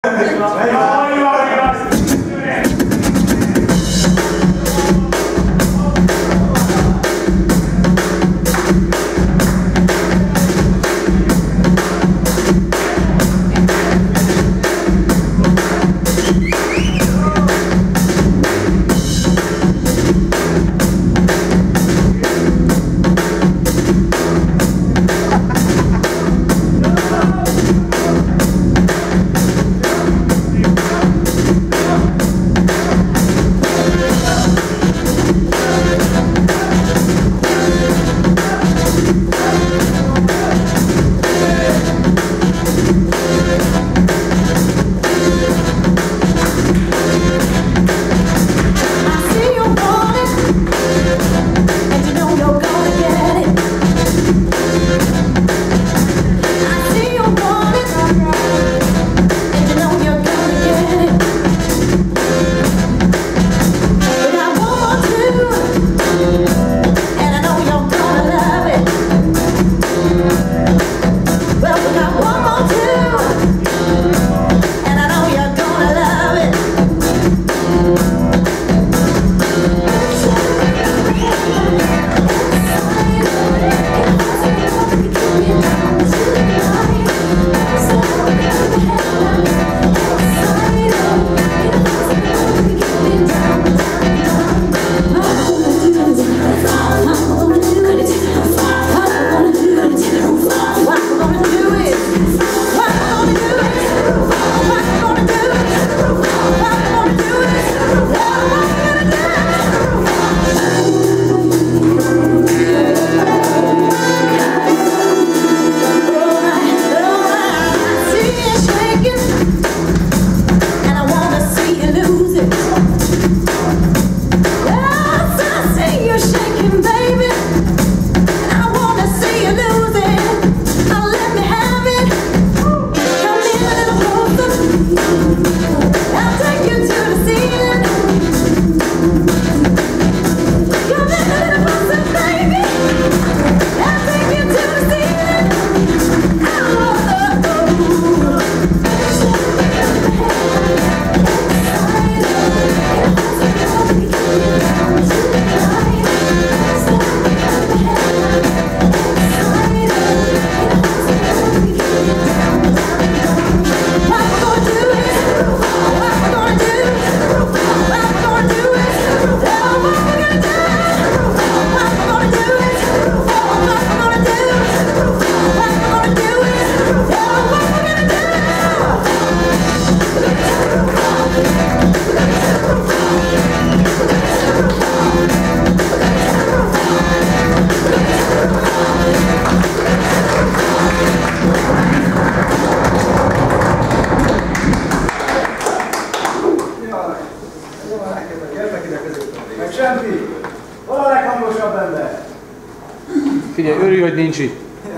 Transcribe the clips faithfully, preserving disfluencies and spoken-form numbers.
Figyelj, örülj, hogy nincs itt.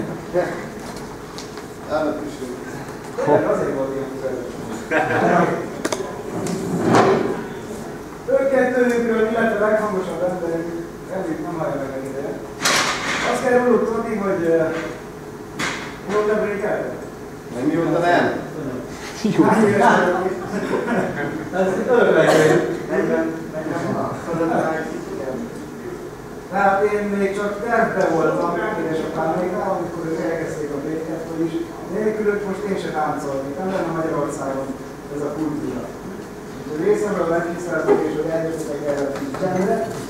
Ők kettőjükről, illetve leghangosabb emberünk, ezért nem hallja meg egy ideje. Azt kell róluk tudni, hogy jól lebrékeltek? Nem jól, de nem. Jó. Ez öröklegény. Tehát én még csak tervbe voltam édesapáméknál, amikor ők elkezdték a béket, vagyis nélkülök most én se táncolnék, nem lenne Magyarországon ez a kultúra. Úgyhogy részemről megtiszteltek és hogy eljöttetek erre a figyelmre.